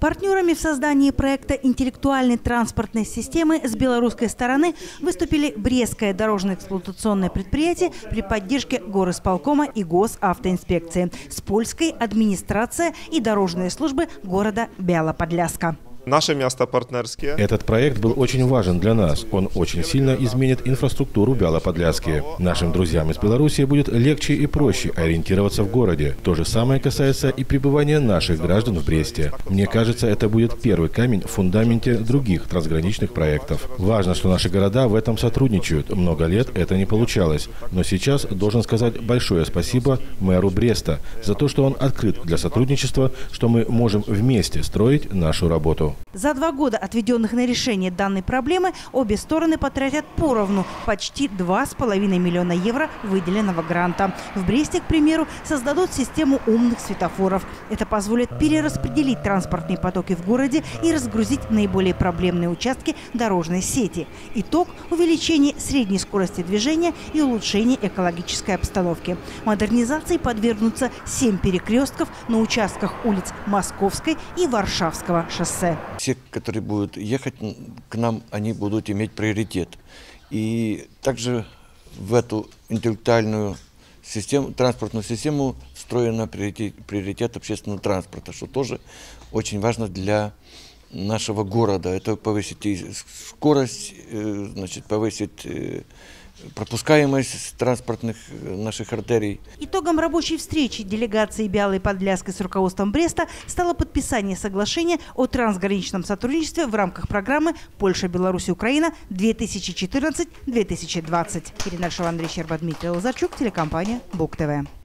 Партнерами в создании проекта интеллектуальной транспортной системы с белорусской стороны выступили Брестское дорожно-эксплуатационное предприятие при поддержке горисполкома и госавтоинспекции, с польской администрация и дорожные службы города Бяла-Подляска. Наше место партнерские. Этот проект был очень важен для нас. Он очень сильно изменит инфраструктуру Бяла-Подляски. Нашим друзьям из Беларуси будет легче и проще ориентироваться в городе. То же самое касается и пребывания наших граждан в Бресте. Мне кажется, это будет первый камень в фундаменте других трансграничных проектов. Важно, что наши города в этом сотрудничают. Много лет это не получалось. Но сейчас должен сказать большое спасибо мэру Бреста за то, что он открыт для сотрудничества, что мы можем вместе строить нашу работу. За 2 года, отведенных на решение данной проблемы, обе стороны потратят поровну почти 2,5 миллиона евро выделенного гранта. В Бресте, к примеру, создадут систему умных светофоров. Это позволит перераспределить транспортные потоки в городе и разгрузить наиболее проблемные участки дорожной сети. Итог – увеличение средней скорости движения и улучшение экологической обстановки. Модернизации подвергнутся 7 перекрестков на участках улиц Московской и Варшавского шоссе. Все, которые будут ехать к нам, они будут иметь приоритет. И также в эту интеллектуальную систему, транспортную систему встроен приоритет общественного транспорта, что тоже очень важно для нашего города. Это повысит и скорость, значит, повысит пропускаемость транспортных наших артерий. Итогом рабочей встречи делегации Бялой Подляски с руководством Бреста стало подписание соглашения о трансграничном сотрудничестве в рамках программы «Польша, Беларусь, Украина» 2014-2020. Ирина Шева, Андрей Щерба, Дмитрий Лазарчук, телекомпания БУК ТВ.